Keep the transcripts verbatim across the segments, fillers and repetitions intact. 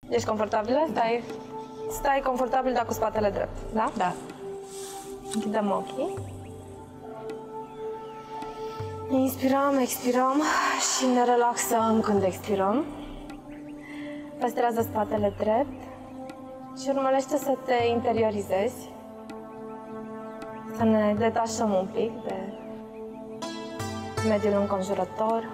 Ești confortabilă? Stai, stai confortabil, dar cu spatele drept, da? Da. Închidem ochii. Inspirăm, expirăm și ne relaxăm când expirăm. Păstrează spatele drept și urmărește să te interiorizezi, să ne detașăm un pic de mediul înconjurător.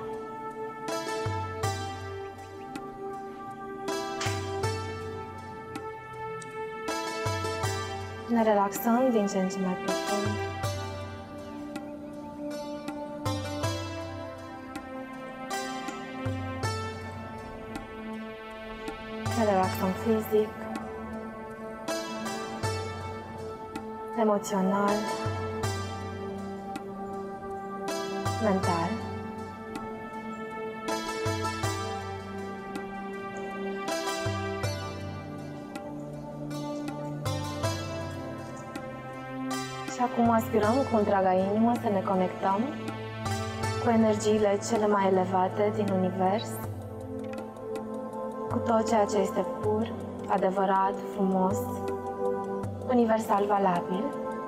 Ne relaxăm din ce în ce mai profund. Ne relaxăm fizic, emoțional, mental. Și acum aspirăm cu întreaga inimă să ne conectăm cu energiile cele mai elevate din univers, cu tot ceea ce este pur, adevărat, frumos, universal valabil.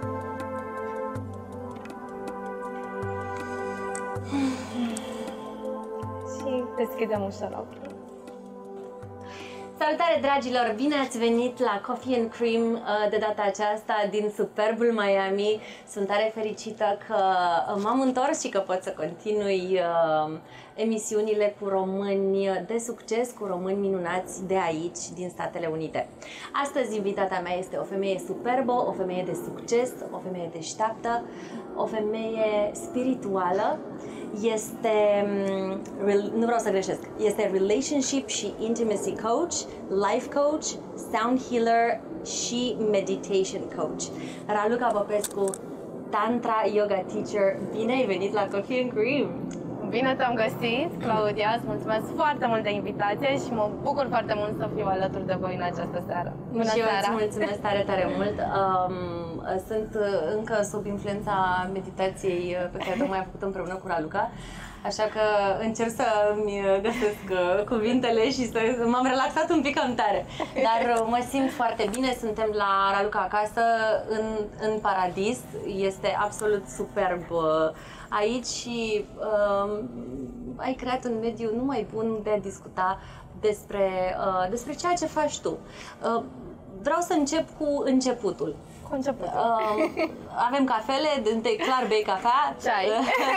Și deschidem ușor ochii. Salutare, dragilor! Bine ați venit la Coffee and Cream de data aceasta din superbul Miami. Sunt tare fericită că m-am întors și că pot să continui emisiunile cu români de succes, cu români minunați de aici, din Statele Unite. Astăzi invitata mea este o femeie superbă, o femeie de succes, o femeie deșteaptă, o femeie spirituală. Este, nu vreau să greșesc, este relationship și intimacy coach, life coach, sound healer și meditation coach. Raluca Popescu, Tantra Yoga Teacher, bine ai venit la Coffee and Cream! Bine te-am găsit, Claudia, îți mulțumesc foarte mult de invitație și mă bucur foarte mult să fiu alături de voi în această seară. Bună și seara! Eu îți mulțumesc tare, tare mult! Um, sunt încă sub influența meditației pe care tocmai am făcut împreună cu Raluca, așa că încerc să-mi găsesc cuvintele și să m-am relaxat un pic cam tare. Dar mă simt foarte bine, suntem la Raluca acasă, în, în paradis, este absolut superb aici și uh, ai creat un mediu numai bun de a discuta despre, uh, despre ceea ce faci tu. Uh, vreau să încep cu începutul. Cu începutul. Uh, avem cafele, de clar bei cafea. Ceai.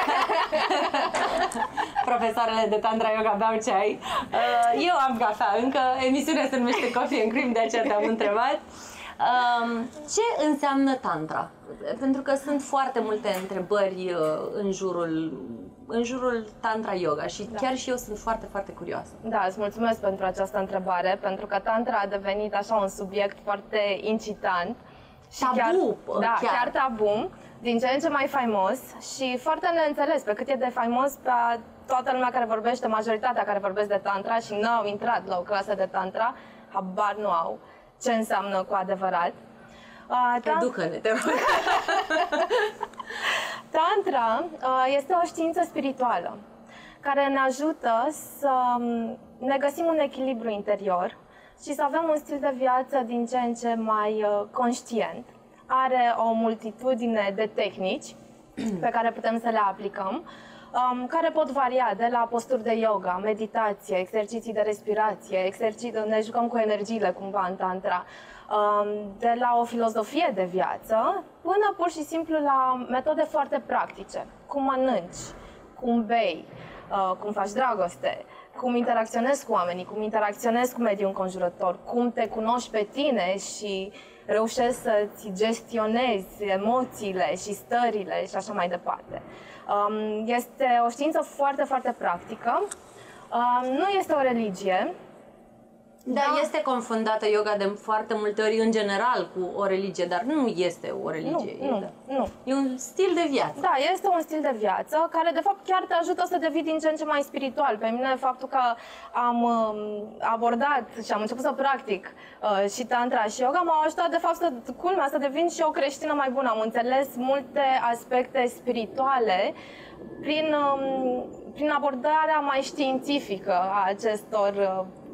Profesoarele de Tantra Yoga beau ceai. Uh, eu am cafea încă, emisiunea se numește Coffee and Cream, de aceea te-am întrebat. Um, ce înseamnă Tantra? Pentru că sunt foarte multe întrebări uh, în jurul, în jurul Tantra Yoga și da. Chiar și eu sunt foarte, foarte curioasă. Da, îți mulțumesc pentru această întrebare, pentru că Tantra a devenit așa un subiect foarte incitant. Și tabu, chiar, da, chiar. chiar tabu, din ce în ce mai faimos și foarte neînțeles pe cât e de faimos pe toată lumea care vorbește, majoritatea care vorbesc de Tantra și nu au intrat la o clasă de Tantra, habar nu au ce înseamnă cu adevărat. Uh, Educă-ne, te rog! Tantra uh, este o știință spirituală care ne ajută să ne găsim un echilibru interior și să avem un stil de viață din ce în ce mai uh, conștient. Are o multitudine de tehnici pe care putem să le aplicăm, um, care pot varia de la posturi de yoga, meditație, exerciții de respirație, exerciții, ne jucăm cu energiile cumva în Tantra, um, de la o filozofie de viață până pur și simplu la metode foarte practice. Cum mănânci, cum bei, uh, cum faci dragoste, cum interacționezi cu oamenii, cum interacționezi cu mediul înconjurător, cum te cunoști pe tine și reușești să-ți gestionezi emoțiile și stările și așa mai departe. Este o știință foarte, foarte practică. Nu este o religie. Da, da, este confundată yoga de foarte multe ori, în general, cu o religie, dar nu este o religie. Nu, nu, nu. E un stil de viață. Da, este un stil de viață care, de fapt, chiar te ajută să devii din ce în ce mai spiritual. Pe mine, faptul că am abordat și am început să practic uh, și Tantra și yoga, m-au ajutat, de fapt, să, culmea, să devin și o creștină mai bună. Am înțeles multe aspecte spirituale prin, um, prin abordarea mai științifică a acestor uh,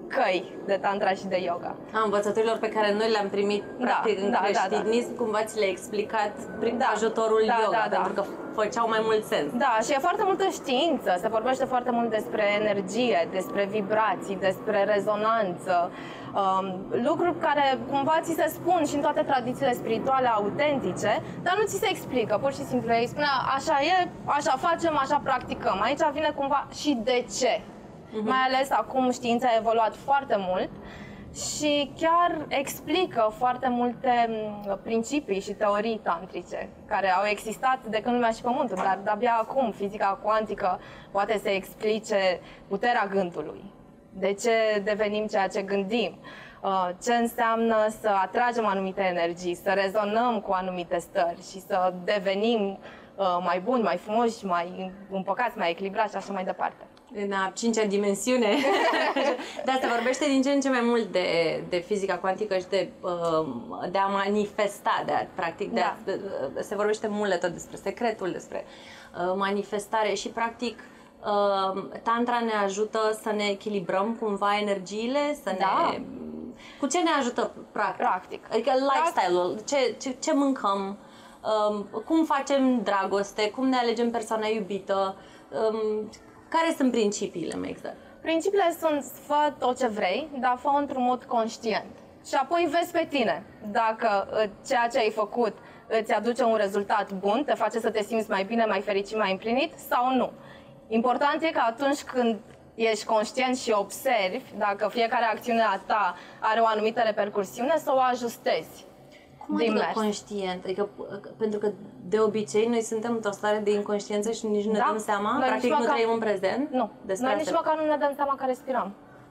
căi de tantra și de yoga. A învățăturilor pe care noi le-am primit Da, practic în da, da, creștinism, da. cumva ți le-ai explicat prin Da, ajutorul da, yoga, da, da. pentru că făceau mai mult sens. Da, și e foarte multă știință, se vorbește foarte mult despre energie, despre vibrații, despre rezonanță, um, lucruri care cumva ți se spun și în toate tradițiile spirituale autentice, dar nu ți se explică, pur și simplu ei spune așa e, așa facem, așa practicăm. Aici vine cumva și de ce. Uh-huh. Mai ales acum știința a evoluat foarte mult și chiar explică foarte multe principii și teorii tantrice care au existat de când lumea și pământul, dar de-abia acum fizica cuantică poate să explice puterea gândului, de ce devenim ceea ce gândim, ce înseamnă să atragem anumite energii, să rezonăm cu anumite stări și să devenim mai buni, mai frumoși, mai împăcați, mai echilibrați și așa mai departe. În a cincea dimensiune. Dar se vorbește din ce în ce mai mult de, de fizica cuantică și de, de a manifesta, de a, practic, de a, de, se vorbește mult de tot despre secretul, despre manifestare și, practic, tantra ne ajută să ne echilibrăm cumva energiile, să da. ne... Cu ce ne ajută, practic? Practic. Adică lifestyle-ul, ce, ce, ce mâncăm, cum facem dragoste, cum ne alegem persoana iubită, care sunt principiile, mai exact? Principiile sunt: fă tot ce vrei, dar fă într-un mod conștient. Și apoi vezi pe tine dacă ceea ce ai făcut îți aduce un rezultat bun, te face să te simți mai bine, mai fericit, mai împlinit sau nu. Important e că atunci când ești conștient și observi dacă fiecare acțiune a ta are o anumită repercursiune, să o ajustezi. Cum adică conștient? Adică, pentru că de obicei noi suntem într-o stare de inconștiență și nici nu ne da. dăm seama, noi practic nu măcar... trăim în prezent. Nu, despre noi nici măcar nu ne dăm seama că respirăm.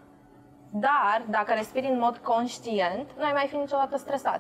Dar dacă respiri în mod conștient, nu ai mai fi niciodată stresat.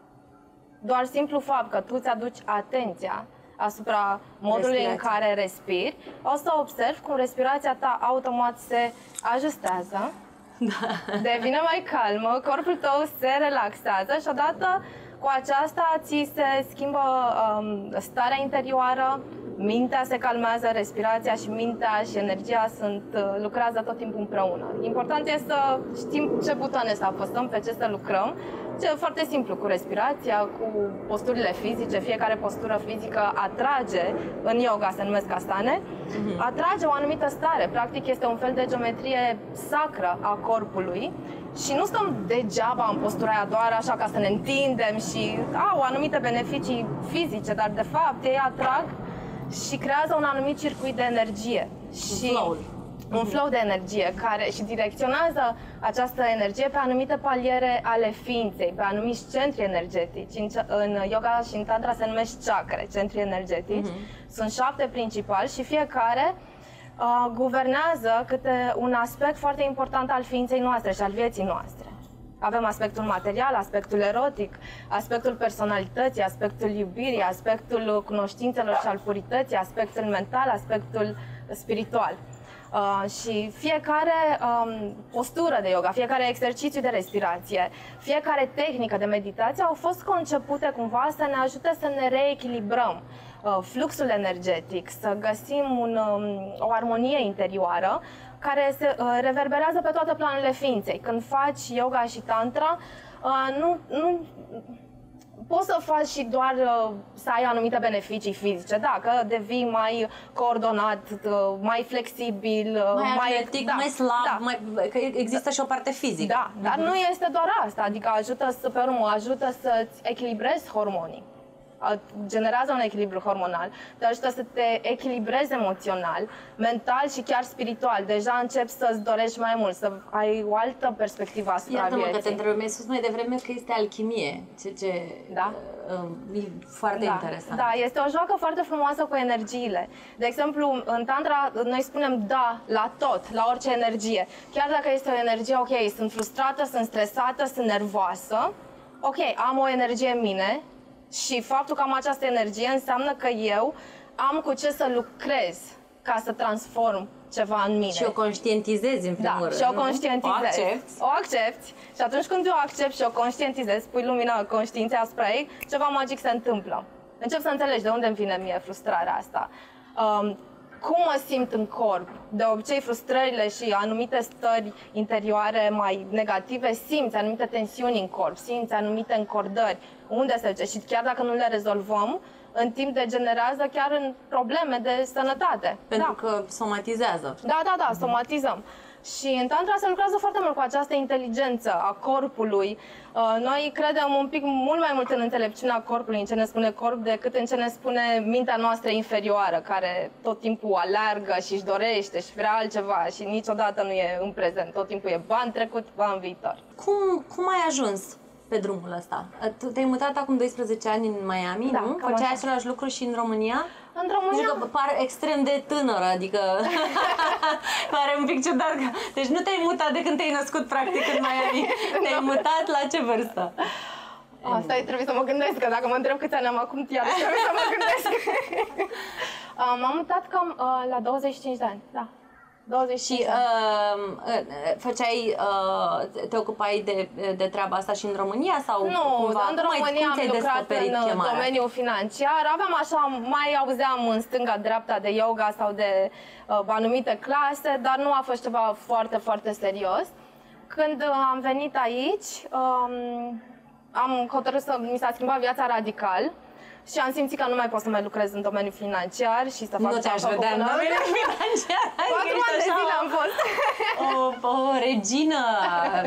Doar simplu fapt că tu ți-aduci atenția asupra modului în care respiri, o să observi cum respirația ta automat se ajustează, da. devine mai calmă, corpul tău se relaxează și odată cu aceasta ți se schimbă um, starea interioară, mintea se calmează, respirația și mintea și energia sunt, uh, lucrează tot timpul împreună. Important este să știm ce butoane să apăsăm, pe ce să lucrăm. Ce e foarte simplu cu respirația, cu posturile fizice, fiecare postură fizică atrage, în yoga se numesc asane, uh-huh. atrage o anumită stare, practic este un fel de geometrie sacră a corpului. Și nu stăm degeaba în postura aia doar așa ca să ne întindem și au anumite beneficii fizice, dar de fapt ei atrag și creează un anumit circuit de energie. Și flow. Un flow de energie care și direcționează această energie pe anumite paliere ale ființei, pe anumiți centri energetici. În, în yoga și în tantra se numesc chakre, centri energetici. Uh-huh. Sunt șapte principali și fiecare Uh, guvernează câte un aspect foarte important al ființei noastre și al vieții noastre. Avem aspectul material, aspectul erotic, aspectul personalității, aspectul iubirii, aspectul cunoștințelor și al purității, aspectul mental, aspectul spiritual. Uh, și fiecare um, postură de yoga, fiecare exercițiu de respirație, fiecare tehnică de meditație au fost concepute cumva să ne ajute să ne reechilibrăm fluxul energetic, să găsim un, o armonie interioară care se reverberează pe toate planurile ființei. Când faci yoga și tantra, nu, nu poți să faci și doar să ai anumite beneficii fizice, da, că devii mai coordonat, mai flexibil, mai, mai atletic, da, mai slab, da. mai, că există și o parte fizică. Da, dar uh-huh. nu este doar asta, adică ajută să, pe urmă, ajută să-ți echilibrezi hormonii. Generează un echilibru hormonal, te ajută să te echilibrezi emoțional, mental și chiar spiritual. Deja începi să-ți dorești mai mult, să ai o altă perspectivă asupra Iartă-mă vieții. că te întreb, mi-ai spus mai devreme că este alchimie, ce, ce da? uh, e foarte da. interesant. Da, este o joacă foarte frumoasă cu energiile. De exemplu, în tantra noi spunem da la tot, la orice energie. Chiar dacă este o energie, ok, sunt frustrată, sunt stresată, sunt nervoasă, ok, am o energie în mine, și faptul că am această energie înseamnă că eu am cu ce să lucrez ca să transform ceva în mine. Și o conștientizezi în primul da, rând. și o conștientizezi. O accepti. O accepti. Și atunci când o accepti și o conștientizezi, pui lumina conștiinței asupra ei, ceva magic se întâmplă. Încep să înțelegi de unde îmi vine mie frustrarea asta. Um, cum mă simt în corp. De obicei, frustrările și anumite stări interioare mai negative, simți anumite tensiuni în corp, simți anumite încordări, unde se duce și chiar dacă nu le rezolvăm, în timp degenerează chiar în probleme de sănătate. Pentru da. că somatizează. Da, da, da, somatizăm. Și în Tantra se lucrează foarte mult cu această inteligență a corpului. Noi credem un pic mult mai mult în înțelepciunea corpului, în ce ne spune corp, decât în ce ne spune mintea noastră inferioară, care tot timpul aleargă și își dorește și vrea altceva și niciodată nu e în prezent. Tot timpul e ba în trecut, ba în viitor. Cum, cum ai ajuns pe drumul ăsta? Tu te-ai mutat acum doisprezece ani în Miami, da, nu? Făceai același lucru și în România? În România... Zic că pare extrem de tânără, adică pare un pic ciudat. Că... Deci nu te-ai mutat de când te-ai născut, practic, în Miami. Te-ai mutat la ce vârstă? Asta trebuie să mă gândesc, că dacă mă întreb câți ani am acum, iar trebuie să mă gândesc. M-am mutat cam uh, la douăzeci și cinci de ani, da. douăzeci și cinci și uh, făceai, uh, te ocupai de, de treaba asta și în România? Sau nu, cumva, în România am lucrat în chemarea? domeniul financiar. Aveam așa, mai auzeam în stânga-dreapta de yoga sau de uh, anumite clase, dar nu a fost ceva foarte, foarte serios. Când uh, am venit aici, um, am hotărât să mi s-a schimbat viața radical. Și am simțit că nu mai pot să mai lucrez în domeniul financiar și să fac nu te-aș vedea în domeniul financiar. Patru ani de zile am fost. O, o regină a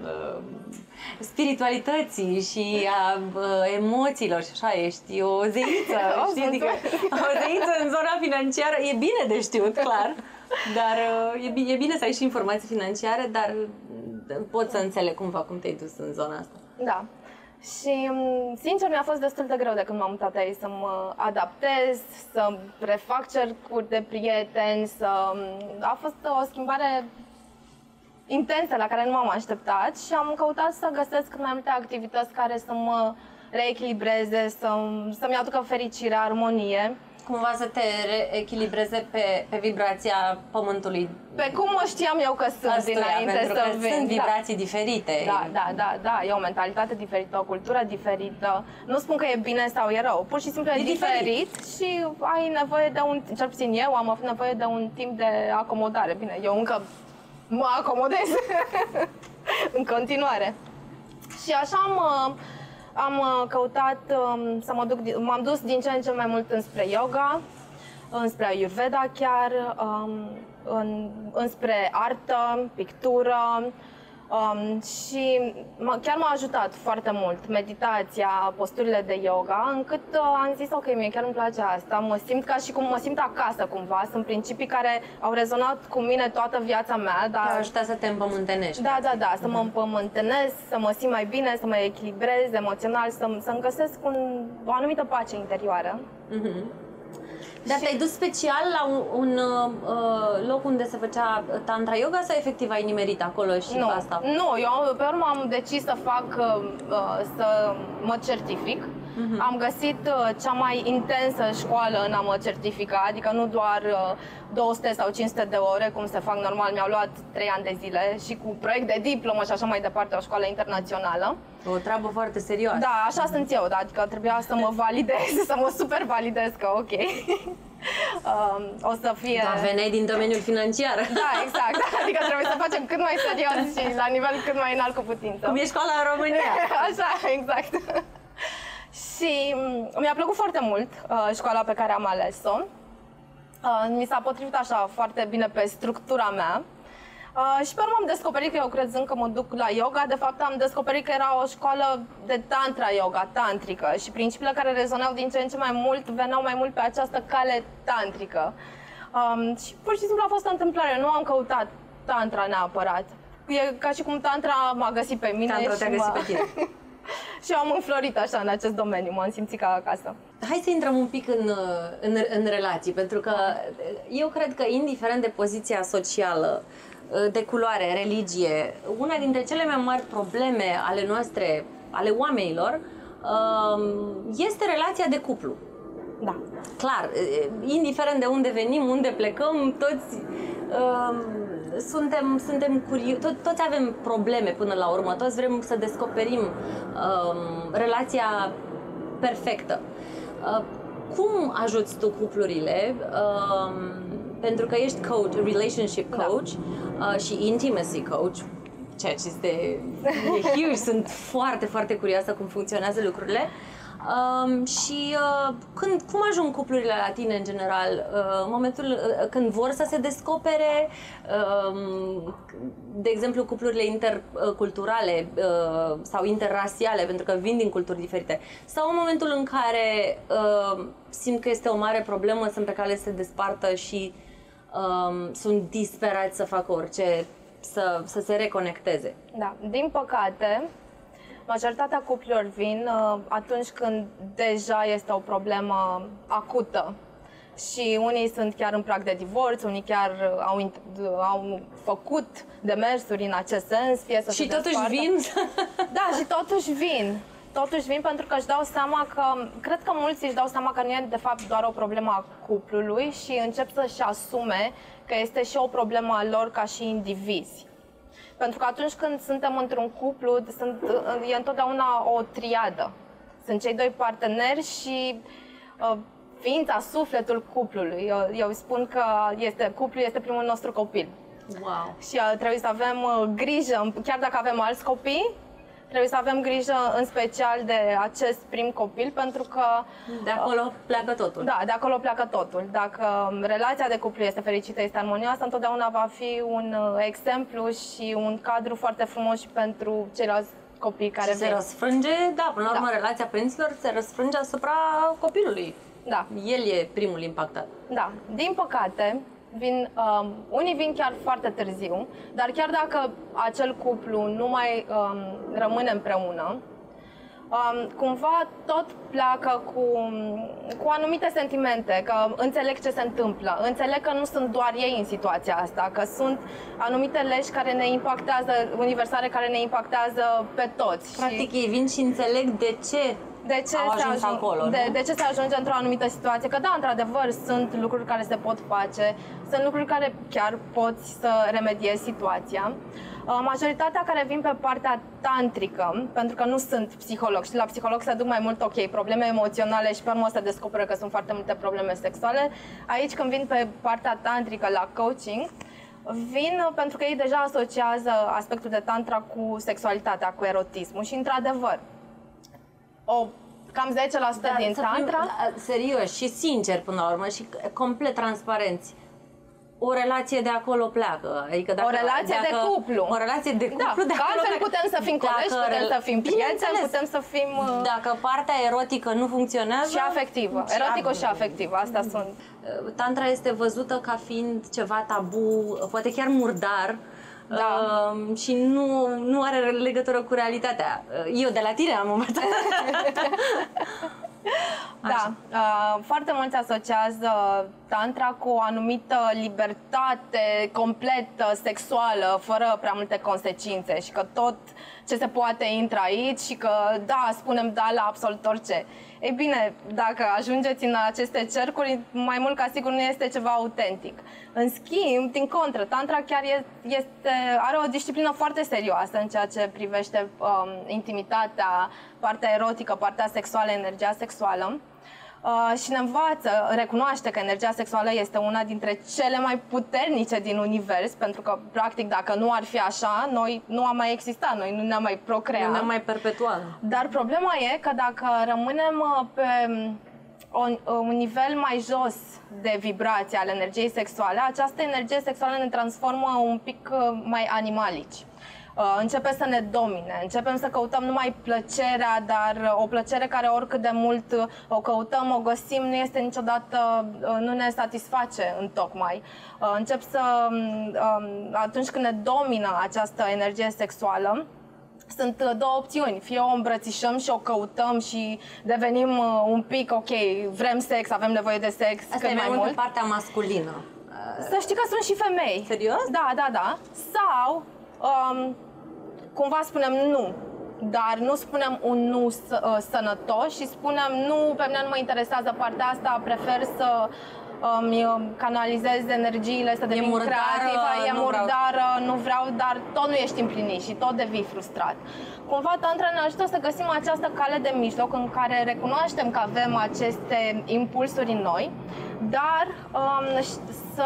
spiritualității și a emoțiilor și așa, ești o zeiță, știi? Adică, o zeiță în zona financiară. E bine de știut, clar, dar e, e bine să ai și informații financiare, dar pot să înțeleg cumva cum te-ai dus în zona asta. Da. Și, sincer, mi-a fost destul de greu de când m-am mutat aici să mă adaptez, să refac cercuri de prieteni, să... A fost o schimbare intensă la care nu m-am așteptat și am căutat să găsesc cât mai multe activități care să mă reechilibreze, să, să-mi aducă fericire, armonie. Cumva să te reechilibreze pe, pe vibrația pământului. Pe cum o știam eu că sunt Astuia, dinainte să că vin. Sunt vibrații da. diferite. Da, da, da, da. E o mentalitate diferită, o cultură diferită. Nu spun că e bine sau e rău, pur și simplu e, e diferit, diferit și ai nevoie de un, cel puțin eu am avut nevoie de un timp de acomodare. Bine, eu încă mă acomodez în continuare. Și așa am... Am căutat um, să mă duc, m-am dus din ce în ce mai mult înspre yoga, înspre Ayurveda chiar, um, în, înspre artă, pictură um, și chiar m-a ajutat foarte mult meditația, posturile de yoga, încât uh, am zis ok, mie chiar îmi place asta, mă simt ca și cum mă simt acasă cumva, sunt principii care au rezonat cu mine toată viața mea. Dar... Te-a ajutat să te împământenești. Da, da, da, să mă împământenesc, să mă simt mai bine, să mă echilibrez emoțional, să, să-mi găsesc un, o anumită pace interioară. Mm-hmm. Dar și... te-ai dus special la un, un uh, loc unde se făcea Tantra Yoga sau efectiv ai nimerit acolo și nu, asta? Nu, eu pe urmă am decis să fac, uh, să mă certific. Uh-huh. Am găsit uh, cea mai intensă școală în a mă certifica, adică nu doar uh, două sute sau cinci sute de ore, cum se fac normal, mi-au luat trei ani de zile și cu proiect de diplomă și așa mai departe, o școală internațională. O treabă foarte serioasă. Da, așa sunt eu, da, adică trebuia să mă validez, să mă super validez că ok. um, o să fie... Da, veneai din domeniul financiar. Da, exact, adică trebuie să facem cât mai serios și la nivel cât mai înalt cu putință. Cum e școala în România. Așa, exact. Și mi-a plăcut foarte mult uh, școala pe care am ales-o. Uh, mi s-a potrivit așa foarte bine pe structura mea. Uh, și pe urmă am descoperit că eu crezând că mă duc la yoga, de fapt am descoperit că era o școală de tantra yoga, tantrică, și principiile care rezoneau din ce în ce mai mult veneau mai mult pe această cale tantrică. Um, și pur și simplu a fost o întâmplare, nu am căutat tantra neapărat. E ca și cum tantra m-a găsit pe mine. Tantra te-a găsit pe tine. Și am înflorit așa în acest domeniu, m-am simțit ca acasă. Hai să intrăm un pic în, în, în relații, pentru că eu cred că indiferent de poziția socială, de culoare, religie, una dintre cele mai mari probleme ale noastre, ale oamenilor, este relația de cuplu. Da. Clar, indiferent de unde venim, unde plecăm, toți suntem, suntem curioși, to- toți avem probleme până la urmă, toți vrem să descoperim um, relația perfectă. Uh, cum ajuți tu cuplurile? Um, pentru că ești coach, relationship coach da. uh, și intimacy coach, ceea ce este e huge. Sunt foarte, foarte curioasă cum funcționează lucrurile. Um, și uh, când, cum ajung cuplurile la tine în general? Uh, în momentul uh, când vor să se descopere, uh, de exemplu cuplurile interculturale uh, sau interrasiale, pentru că vin din culturi diferite, sau în momentul în care uh, simt că este o mare problemă, sunt pe cale să se despartă și uh, sunt disperați să facă orice, să, să se reconecteze. Da, din păcate, majoritatea cuplurilor vin uh, atunci când deja este o problemă acută și unii sunt chiar în prag de divorț, unii chiar au, au făcut demersuri în acest sens, fie să și se totuși despartă. vin? Da, și totuși vin. Totuși vin pentru că își dau seama că, cred că mulți își dau seama că nu e de fapt doar o problemă a cuplului și încep să-și asume că este și o problemă a lor ca și indivizi. Pentru că atunci când suntem într-un cuplu, sunt, e întotdeauna o triadă. Sunt cei doi parteneri și uh, ființa, sufletul cuplului. Eu, eu spun că este, cuplul este primul nostru copil. Wow. Și uh, trebuie să avem uh, grijă, chiar dacă avem alți copii, trebuie să avem grijă în special de acest prim copil, pentru că... De acolo pleacă totul. Da, de acolo pleacă totul. Dacă relația de cuplu este fericită, este armonioasă, întotdeauna va fi un exemplu și un cadru foarte frumos și pentru ceilalți copii care și se răsfrânge, da, până la urmă, da. Relația părinților se răsfrânge asupra copilului. Da. El e primul impactat. Da. Din păcate, vin, um, unii vin chiar foarte târziu, dar chiar dacă acel cuplu nu mai um, rămâne împreună, um, cumva tot pleacă cu, cu anumite sentimente, că înțeleg ce se întâmplă, înțeleg că nu sunt doar ei în situația asta, că sunt anumite legi care ne impactează, universale care ne impactează pe toți. Practic și... ei vin și înțeleg de ce De ce, au se ajuns ajung, acolo, de, de ce se ajunge într-o anumită situație? Că da, într-adevăr, sunt lucruri care se pot face, sunt lucruri care chiar poți să remediezi situația. Majoritatea care vin pe partea tantrică, pentru că nu sunt psiholog și la psiholog se duc mai mult, ok, probleme emoționale și pe urmă se descoperă că sunt foarte multe probleme sexuale. Aici când vin pe partea tantrică la coaching, vin pentru că ei deja asociază aspectul de tantra cu sexualitatea, cu erotismul și într-adevăr, o cam zece la sută din tantra. Fim, serios și sincer până la urmă și complet transparenți. O relație de acolo pleacă. Adică dacă, o relație dacă, de cuplu. O relație de cuplu. Da, de că altfel pleacă. putem să fim colegi, dacă, putem să fim prieteni, putem să fim... Dacă partea erotică nu funcționează... Și afectivă. Și erotică și afectivă. Astea mm. sunt. Tantra este văzută ca fiind ceva tabu, poate chiar murdar. Da. Uh, și nu, nu are legătură cu realitatea. Eu de la tine am momentan. Da, uh, foarte mulți asociază tantra cu o anumită libertate completă, sexuală, fără prea multe consecințe și că tot ce se poate intra aici și că da, spunem da la absolut orice. Ei bine, dacă ajungeți în aceste cercuri, mai mult ca sigur nu este ceva autentic. În schimb, din contră, tantra chiar este, are o disciplină foarte serioasă în ceea ce privește um, intimitatea, partea erotică, partea sexuală, energia sexuală. Uh, și ne învață, recunoaște că energia sexuală este una dintre cele mai puternice din univers, pentru că, practic, dacă nu ar fi așa, noi nu am mai existat, noi nu ne-am mai procreat. Nu ne-am mai perpetuat. Dar problema e că dacă rămânem pe un, un nivel mai jos de vibrație al energiei sexuale, această energie sexuală ne transformă un pic mai animalici. Începe să ne domine, începem să căutăm numai plăcerea, dar o plăcere care oricât de mult o căutăm, o găsim, nu este niciodată, nu ne satisface întocmai. Încep să, atunci când ne domină această energie sexuală, sunt două opțiuni, fie o îmbrățișăm și o căutăm și devenim un pic, ok, vrem sex, avem nevoie de sex, asta cât e mai mult mult. pe partea masculină. Să știi că sunt și femei. Serios? Da, da, da. Sau, um, cumva spunem nu, dar nu spunem un nu sănătos și spunem nu, pe mine nu mă interesează partea asta, prefer să îmi canalizez energiile, să devin creativă, e murdară, nu vreau, dar tot nu ești împlinit și tot devii frustrat. Cumva tantra ne ajută să găsim această cale de mijloc în care recunoaștem că avem aceste impulsuri în noi, dar um, să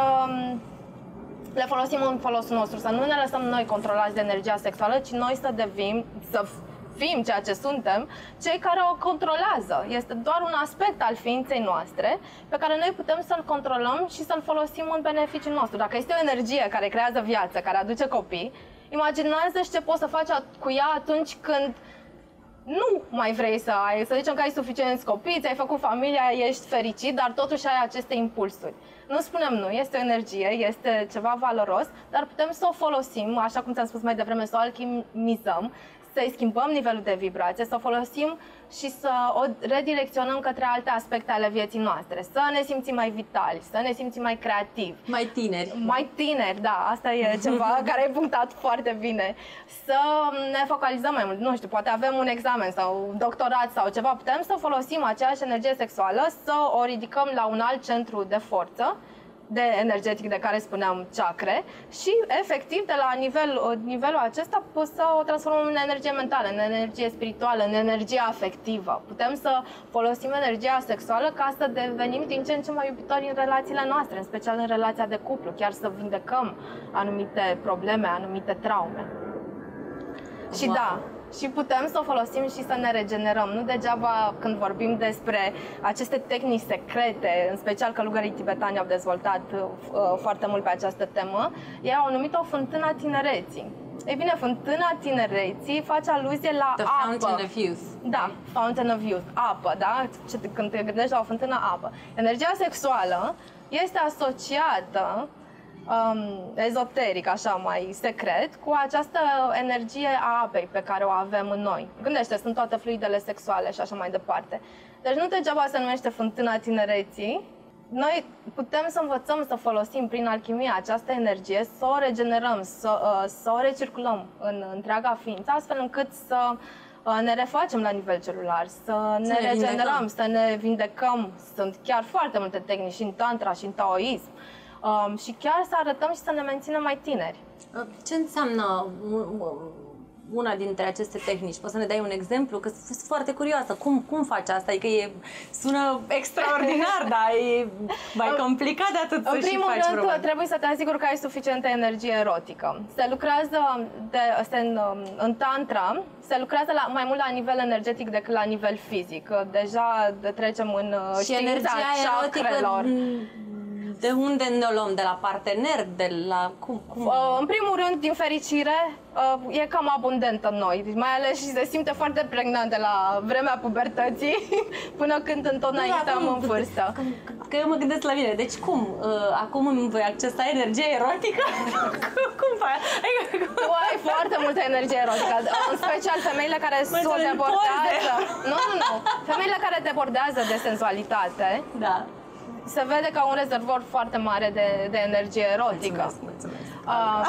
le folosim în folosul nostru, să nu ne lăsăm noi controlați de energia sexuală, ci noi să devim, să fim ceea ce suntem, cei care o controlează. Este doar un aspect al ființei noastre pe care noi putem să-l controlăm și să-l folosim în beneficiul nostru. Dacă este o energie care creează viață, care aduce copii, imaginează-și ce poți să faci cu ea atunci când nu mai vrei să ai, să zicem că ai suficienți copii, ți-ai făcut familia, ești fericit, dar totuși ai aceste impulsuri. Nu spunem nu, este o energie, este ceva valoros, dar putem să o folosim, așa cum ți-am spus mai devreme, să o alchimizăm, să-i schimbăm nivelul de vibrație, să o folosim și să o redirecționăm către alte aspecte ale vieții noastre. Să ne simțim mai vitali, să ne simțim mai creativi. Mai tineri. Mai tineri, da, asta e ceva care ai punctat foarte bine. Să ne focalizăm mai mult, nu știu, poate avem un examen sau doctorat sau ceva, putem să folosim aceeași energie sexuală, să o ridicăm la un alt centru de forță, de energetic de care spuneam chakre și efectiv de la nivel, nivelul acesta să o transformăm în energie mentală, în energie spirituală, în energie afectivă. Putem să folosim energia sexuală ca să devenim din ce în ce mai iubitori în relațiile noastre, în special în relația de cuplu, chiar să vindecăm anumite probleme, anumite traume. Wow. Și da, și putem să o folosim și să ne regenerăm. Nu degeaba când vorbim despre aceste tehnici secrete, în special călugării tibetani au dezvoltat uh, foarte mult pe această temă, ei au numit o fântână a tinereții. Ei bine, fântâna tinereții face aluzie la The apă. Fountain of Youth. Da, Fountain of Youth, apă, da? Când te gândești la o fântână, apă. Energia sexuală este asociată Um, ezoteric, așa mai secret, cu această energie a apei pe care o avem în noi. Gândește, sunt toate fluidele sexuale și așa mai departe. Deci nu degeaba se numește fântâna tinereții. Noi putem să învățăm să folosim prin alchimie această energie, să o regenerăm, să, uh, să o recirculăm în întreaga ființă, astfel încât să uh, ne refacem la nivel celular, să, să ne, ne regenerăm, vindecăm. să ne vindecăm. Sunt chiar foarte multe tehnici și în tantra și în taoism. Um, și chiar să arătăm și să ne menținem mai tineri. Ce înseamnă una dintre aceste tehnici? Poți să ne dai un exemplu? Că sunt foarte curioasă. Cum, cum faci asta? Adică e, sună extraordinar, dar e mai complicat de atât să și faci. În primul rând, trebuie să te asiguri că ai suficientă energie erotică. Se lucrează de, se, în, în tantra, se lucrează la, mai mult la nivel energetic decât la nivel fizic. Deja trecem în și știința chakrelor. De unde ne o luăm? De la partener? De la... Cum, cum? Uh, în primul rând, din fericire, uh, e cam abundentă în noi, mai ales și se simte foarte pregnant de la vremea pubertății până când întotdeauna în vârstă. Că, că eu mă gândesc la mine, deci cum? Uh, acum îmi voi accesa energie erotică? cum faci? Tu ai foarte multă energie erotică, în special femeile care se debordează. Nu, nu, nu. Femeile care debordează de senzualitate. Da. Se vede ca un rezervor foarte mare de, de energie erotică. Mulțumesc, mulțumesc. Uh,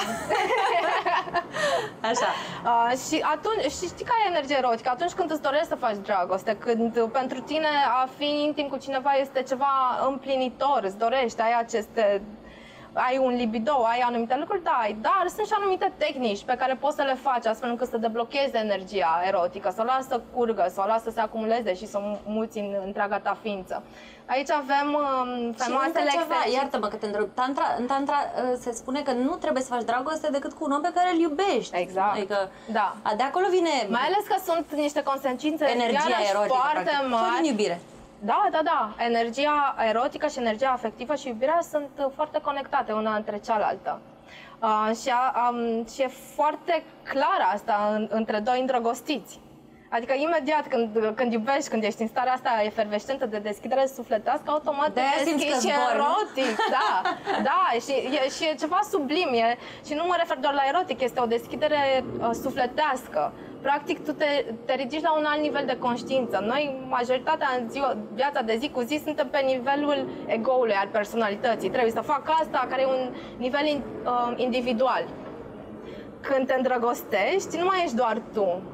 Așa. Uh, și atunci, și știi că ai energie erotică atunci când îți dorești să faci dragoste, când pentru tine a fi intim cu cineva este ceva împlinitor, îți dorești, ai aceste... ai un libido, ai anumite lucruri, da, ai, dar sunt și anumite tehnici pe care poți să le faci astfel încât să deblocheze energia erotică, să o lasă să curgă, să o lasă să se acumuleze și să o mulți în întreaga ta ființă. Aici avem um, faimoasele exerciții. Iartă-mă că te întreb, tantra, în tantra uh, se spune că nu trebuie să faci dragoste decât cu un om pe care îl iubești. Exact. Adică, da. A, de acolo vine... Mai ales că sunt niște consecințe energia erotică, foarte practic. mari. Fără iubire. Da, da, da. Energia erotică și energia afectivă și iubirea sunt foarte conectate una între cealaltă. Uh, și, a, um, și e foarte clar asta în, între doi îndrăgostiți. Adică imediat când, când iubești, când ești în starea asta efervescentă de deschidere sufletească, automat te deschizi și erotic. Da, da, și e, și e ceva sublim. E, și nu mă refer doar la erotic, este o deschidere uh, sufletească. Practic, tu te, te ridici la un alt nivel de conștiință. Noi, majoritatea în ziua, viața de zi cu zi, suntem pe nivelul ego-ului, al personalității. Trebuie să fac asta, care e un nivel in, uh, individual. Când te îndrăgostești, nu mai ești doar tu.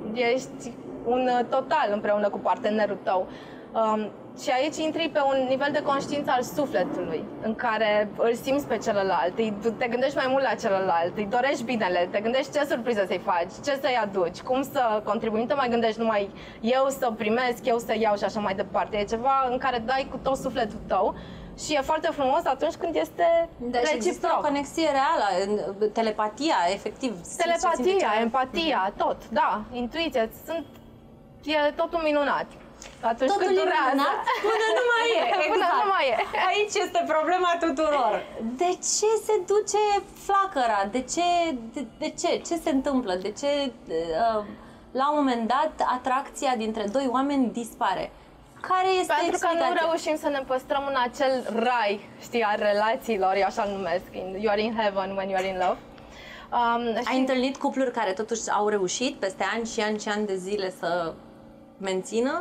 ești un total împreună cu partenerul tău. Um, și aici intri pe un nivel de conștiință al sufletului, în care îl simți pe celălalt, te gândești mai mult la celălalt, îi dorești binele, te gândești ce surpriză să-i faci, ce să-i aduci, cum să contribui, nu te mai gândești numai eu să primesc, eu să iau și așa mai departe. E ceva în care dai cu tot sufletul tău și e foarte frumos atunci când este da, reciproc. Și există o conexie reală, telepatia, efectiv. Telepatia, empatia, tot, da, intuiția, sunt, e totul minunat. Atunci Totul când durează. minunat până nu mai e. Exact. Până nu mai e. Aici este problema tuturor. De ce se duce flacăra? De ce? De, de ce? Ce se întâmplă? De ce uh, la un moment dat atracția dintre doi oameni dispare? Care este Pentru explicația? că nu reușim să ne păstrăm în acel rai, știi, al relațiilor, eu așa numesc, you are in heaven when you are in love. Um, Ai și... întâlnit cupluri care totuși au reușit peste ani și ani și ani de zile să mențină?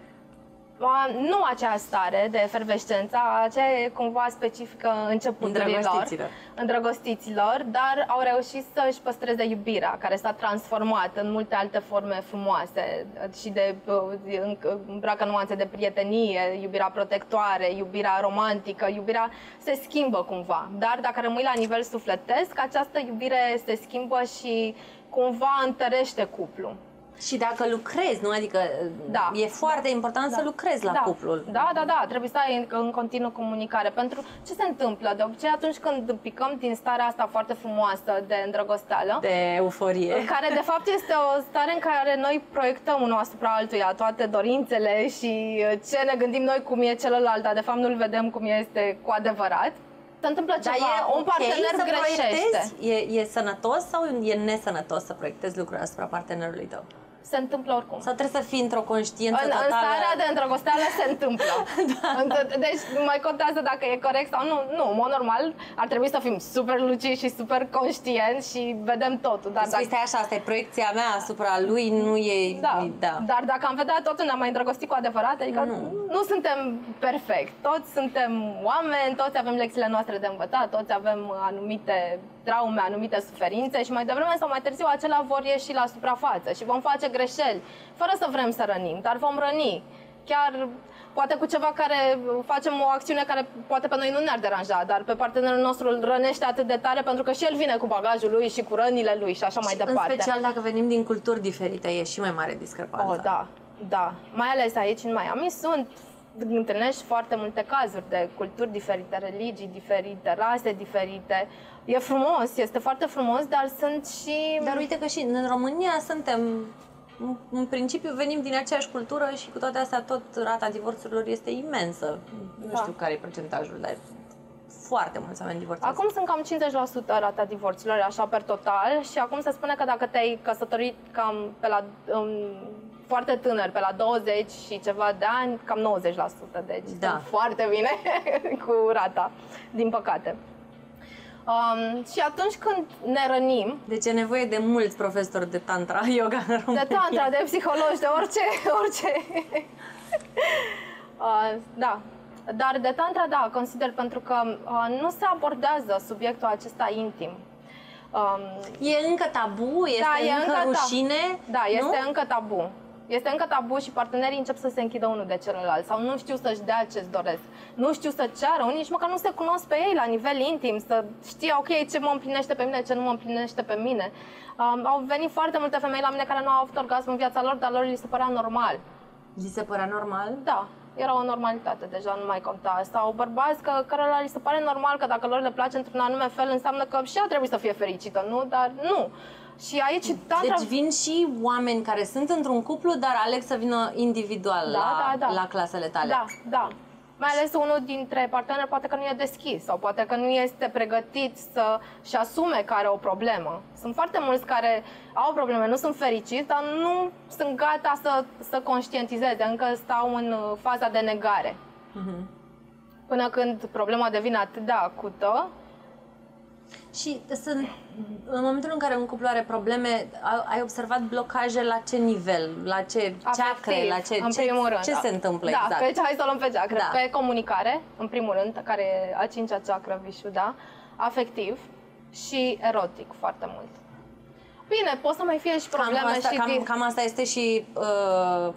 Nu acea stare de efervescență, aceea e cumva specifică începuturilor, îndrăgostiților, dar au reușit să își păstreze iubirea, care s-a transformat în multe alte forme frumoase și de îmbracă nuanțe de prietenie, iubirea protectoare, iubirea romantică, iubirea se schimbă cumva. Dar dacă rămâi la nivel sufletesc, această iubire se schimbă și cumva întărește cuplul. Și dacă lucrezi, nu? Adică da, e foarte da, important da, să lucrezi la da, cuplul. Da, da, da, trebuie să ai în, în continuă comunicare. Pentru ce se întâmplă? De obicei atunci când picăm din starea asta foarte frumoasă de îndrăgosteală, de euforie, care de fapt este o stare în care noi proiectăm unul asupra altuia toate dorințele și ce ne gândim noi cum e celălalt, dar de fapt nu-l vedem cum este cu adevărat. Se întâmplă ceva, e un partener okay greșește. E, e sănătos sau e nesănătos să proiectezi lucruri asupra partenerului tău? Se întâmplă oricum. Sau trebuie să fii într-o conștiință în, totală? În starea de îndrăgosteală se întâmplă. Da. Deci nu mai contează dacă e corect sau nu. Nu, în mod normal ar trebui să fim super lucizi și super conștienți și vedem totul. Dar dacă... stai așa, asta e proiecția mea asupra lui, nu e... Da. da. Dar dacă am vedea totul, ne-am mai îndrăgostit cu adevărat, adică nu. nu suntem perfect. Toți suntem oameni, toți avem lecțiile noastre de învățat, toți avem anumite traume, anumite suferințe și mai devreme sau mai târziu acelea vor ieși la suprafață și vom face greșeli, fără să vrem să rănim, dar vom răni. Chiar poate cu ceva care facem o acțiune care poate pe noi nu ne-ar deranja, dar pe partenerul nostru îl rănește atât de tare pentru că și el vine cu bagajul lui și cu rănile lui și așa mai departe. În special dacă venim din culturi diferite, e și mai mare discrepanță. Oh, da, da. Mai ales aici în Miami sunt întâlnești foarte multe cazuri de culturi diferite, religii diferite, rase diferite. E frumos, este foarte frumos, dar sunt și... Dar uite că și în România suntem, în principiu venim din aceeași cultură și cu toate astea tot rata divorțurilor este imensă. Nu da. știu care e procentajul, dar foarte mulți oameni divorțați. Acum sunt cam cincizeci la sută rata divorțurilor, așa per total, și acum se spune că dacă te-ai căsătorit cam pe la... Um, foarte tânăr, pe la douăzeci și ceva de ani, cam nouăzeci la sută, deci da. foarte bine cu rata, din păcate. Um, și atunci când ne rănim... Deci e nevoie de mulți profesori de tantra yoga în România. De tantra, de psihologi, de orice, orice. uh, da. Dar de tantra, da, consider, pentru că uh, nu se abordează subiectul acesta intim. Um, e încă tabu? Este da, e încă, încă rușine? Da, este nu? încă tabu. Este încă tabu și partenerii încep să se închidă unul de celălalt sau nu știu să-și dea ce-ți doresc. Nu știu să ceară, unii nici măcar nu se cunosc pe ei la nivel intim, să știe, ok, ce mă împlinește pe mine, ce nu mă împlinește pe mine. Um, au venit foarte multe femei la mine care nu au avut orgasm în viața lor, dar lor li se părea normal. Li se părea normal? Da. Era o normalitate, deja nu mai conta. Sau bărbați că, cărora li se pare normal că dacă lor le place într-un anume fel, înseamnă că și ea trebuie să fie fericită, nu? Dar nu. Și aici tantra... Deci vin și oameni care sunt într-un cuplu, dar aleg să vină individual da, la, da, da. la clasele tale. Da, da. Mai ales unul dintre parteneri poate că nu e deschis sau poate că nu este pregătit să-și asume că are o problemă. Sunt foarte mulți care au probleme, nu sunt fericiți, dar nu sunt gata să, să conștientizeze, încă stau în faza de negare. Uh-huh. Până când problema devine atât de acută. Și sunt, în momentul în care un cuplu are probleme, ai observat blocaje la ce nivel, la ce chakre, la ce, în ce, primul rând, ce da. se întâmplă da, exact? Pe, hai să o luăm pe chakre. Da. Pe comunicare, în primul rând, care e a cincea chakra, Vishuddha, afectiv și erotic foarte mult. Bine, pot să mai fie și probleme. Cam asta, și cam, din... cam asta este și uh,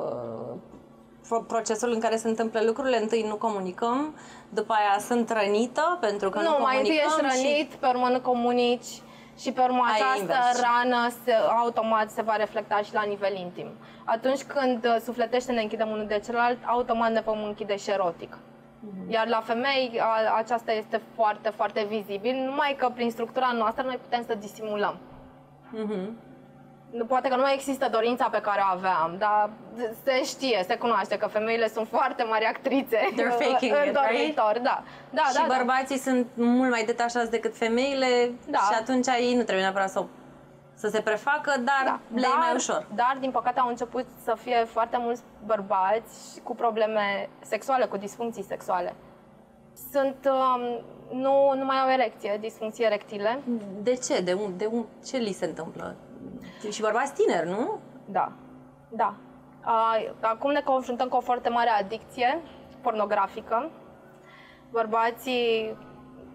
uh, procesul în care se întâmplă lucrurile. Întâi nu comunicăm, după aia sunt rănită pentru că nu, nu comunicăm. mai întâi ești rănit, și... pe urmă nu comunici și pe urmă această rană se, automat se va reflecta și la nivel intim. Atunci când sufletește ne închidem unul de celălalt, automat ne vom închide și erotic. Mm-hmm. Iar la femei a, aceasta este foarte, foarte vizibil, numai că prin structura noastră noi putem să disimulăm. Mm-hmm. Poate că nu mai există dorința pe care o aveam, dar se știe, se cunoaște că femeile sunt foarte mari actrițe They're faking în dormitor, it, right? da. Da, și da, bărbații da. sunt mult mai detașați decât femeile da. și atunci ei nu trebuie neapărat să, să se prefacă, dar da. le dar, e mai ușor. Dar, din păcate, au început să fie foarte mulți bărbați cu probleme sexuale, cu disfuncții sexuale. Sunt, um, nu, nu mai au erecție, disfuncții erectile. De ce? De, un, de un, ce li se întâmplă? Și bărbați tineri, nu? Da, da. Acum ne confruntăm cu o foarte mare adicție pornografică. Bărbații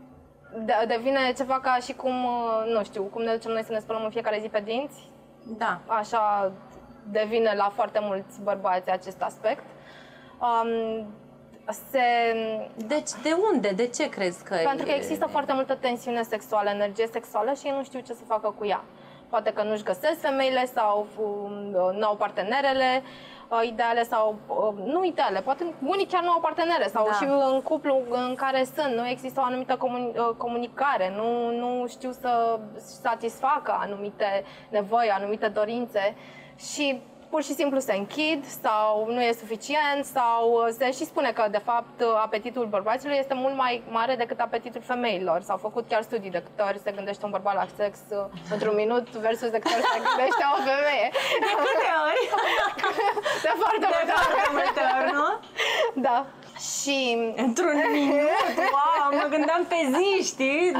devine ceva ca și cum, nu știu, cum ne ducem noi să ne spălăm în fiecare zi pe dinți. Da. Așa devine la foarte mulți bărbați acest aspect. Um, se... Deci de unde? De ce crezi că Pentru că e... există foarte multă tensiune sexuală, energie sexuală și ei nu știu ce să facă cu ea. Poate că nu-și găsesc femeile sau nu au partenerele ideale sau nu ideale, poate unii chiar nu au partenere sau da. Și în cuplu în care sunt nu există o anumită comuni- comunicare, nu, nu știu să satisfacă anumite nevoi, anumite dorințe și pur și simplu se închid sau nu e suficient sau se și spune că de fapt apetitul bărbaților este mult mai mare decât apetitul femeilor. S-au făcut chiar studii de câte ori se gândește un bărbat la sex într-un minut versus de câte ori se gândește o femeie. De câte ori? De foarte de multe ori. De multe ori, nu? Da. Și... Într-un minut? Wow, mă gândeam pe zi, știi?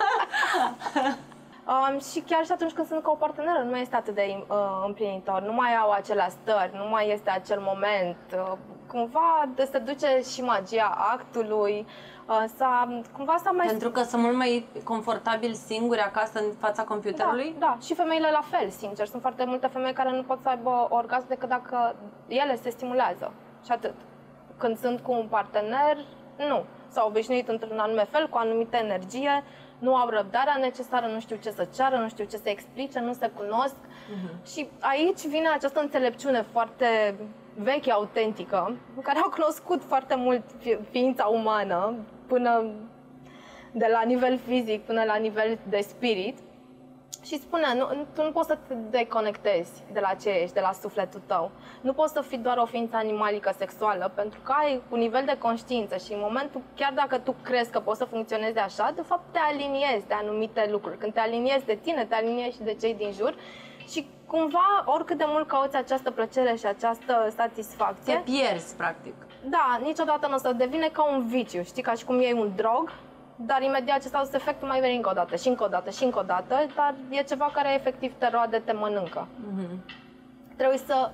Um, și chiar și atunci când sunt cu o parteneră nu este atât de uh, împlinitor, nu mai au aceleași stări, nu mai este acel moment, uh, cumva se duce și magia actului, uh, s-a, cumva s-a mai... Pentru că sunt mult mai confortabil singuri acasă în fața computerului? Da, da, și femeile la fel, sincer, sunt foarte multe femei care nu pot să aibă orgasm decât dacă ele se stimulează și atât. Când sunt cu un partener, nu, s-au obișnuit într-un anume fel, cu o anumită energie, nu au răbdarea necesară, nu știu ce să ceară, nu știu ce să explice, nu se cunosc. Uh-huh. Și aici vine această înțelepciune foarte veche, autentică, în care au cunoscut foarte mult ființa umană, până de la nivel fizic până la nivel de spirit. Și spune, nu, tu nu poți să te deconectezi de la ce ești, de la sufletul tău. Nu poți să fii doar o ființă animalică sexuală, pentru că ai un nivel de conștiință și în momentul, chiar dacă tu crezi că poți să funcționezi așa, de fapt te aliniezi de anumite lucruri. Când te aliniezi de tine, te aliniezi și de cei din jur și cumva, oricât de mult cauți această plăcere și această satisfacție... Te pierzi, practic. Da, niciodată nu o să devine ca un viciu, știi, ca și cum iei un drog, dar imediat ce s-au efectul mai veni încă o dată și încă o dată și încă o dată, dar e ceva care efectiv te roade, te mănâncă. Mm-hmm. Trebuie să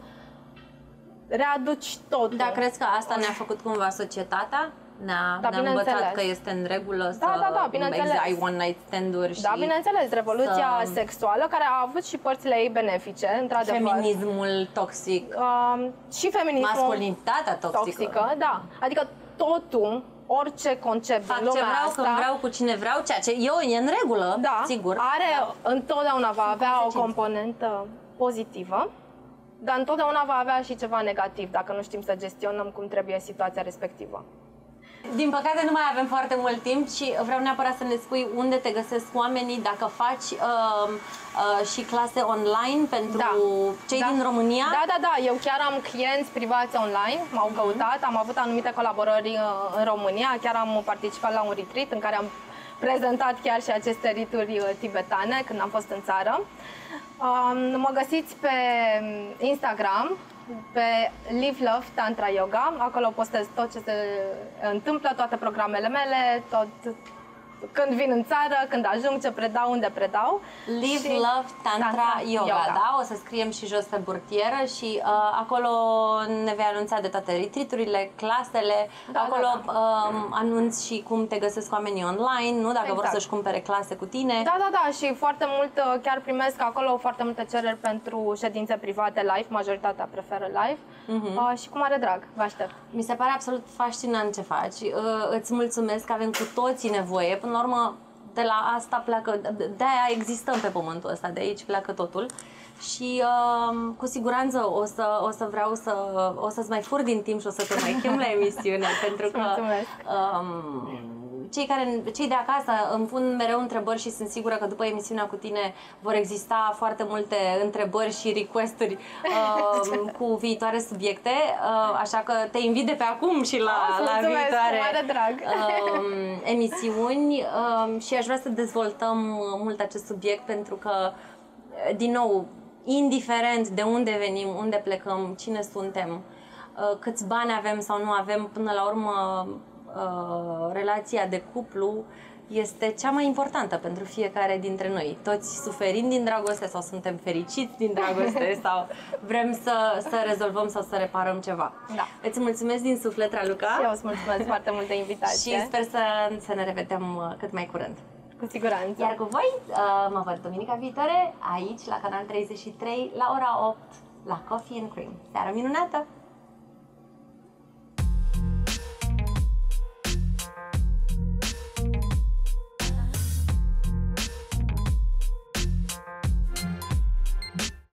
readuci totul. Dar crezi că asta ne-a făcut cumva societatea? Ne-a, da, ne-a învățat că este în regulă să da, da, da, bineînțeles. ai one-night stand-uri și... Da, bineînțeles, revoluția să... sexuală, care a avut și părțile ei benefice, într-adevăr. Feminismul toxic. Uh, și feminismul... Masculinitatea toxică. Toxică, da. Adică totul, orice concept fac din lumea ce vreau, asta, când vreau, cu cine vreau, ceea ce eu e în regulă, da, sigur. are, întotdeauna va avea o componentă pozitivă, dar întotdeauna va avea și ceva negativ, dacă nu știm să gestionăm cum trebuie situația respectivă. Din păcate nu mai avem foarte mult timp și vreau neapărat să ne spui unde te găsesc oamenii, dacă faci uh, uh, și clase online pentru da. cei da. din România. Da, da, da, eu chiar am clienți privați online, m-au mm-hmm. căutat, am avut anumite colaborări uh, în România, chiar am participat la un retreat în care am prezentat chiar și aceste rituri uh, tibetane când am fost în țară. Uh, mă găsiți pe Instagram, pe Live Love Tantra Yoga, acolo postez tot ce se întâmplă, toate programele mele, tot când vin în țară, când ajung, ce predau, unde predau. Live, și Love, Tantra, Tantra yoga, Yoga, da? O să scriem și jos pe burtieră și uh, acolo ne vei anunța de toate retreat-urile, clasele, Da, acolo da, da. Uh, anunți și cum te găsesc oamenii online, nu? Dacă Exact. vor să-și cumpere clase cu tine. Da, da, da, și foarte mult uh, chiar primesc acolo foarte multe cereri pentru ședințe private live, majoritatea preferă live uh-huh. uh, și cu mare drag, vă aștept. Mi se pare absolut fascinant ce faci. Uh, îți mulțumesc că avem cu toții nevoie. Până la urmă, de la asta pleacă, de-aia existăm pe pământul ăsta, de aici pleacă totul. Și uh, cu siguranță o să, o să vreau să, o să-ți mai fur din timp și o să te mai chem la emisiune, pentru că um, cei, care, cei de acasă îmi pun mereu întrebări și sunt sigură că după emisiunea cu tine vor exista foarte multe întrebări și request-uri uh, cu viitoare subiecte, uh, așa că te invit de pe acum și la, oh, la viitoare mare drag. uh, emisiuni uh, și aș vrea să dezvoltăm mult acest subiect pentru că, din nou, indiferent de unde venim, unde plecăm, cine suntem, câți bani avem sau nu avem, până la urmă relația de cuplu este cea mai importantă pentru fiecare dintre noi. Toți suferim din dragoste sau suntem fericiți din dragoste sau vrem să, să rezolvăm sau să reparăm ceva. Da. Îți mulțumesc din suflet, Raluca. Și eu îți mulțumesc foarte mult de invitație. Și sper să, să ne revedem cât mai curând. Cu siguranță. Iar cu voi mă văd duminica viitoare aici la Canal treizeci și trei la ora opt la Coffee and Cream. Seară minunată!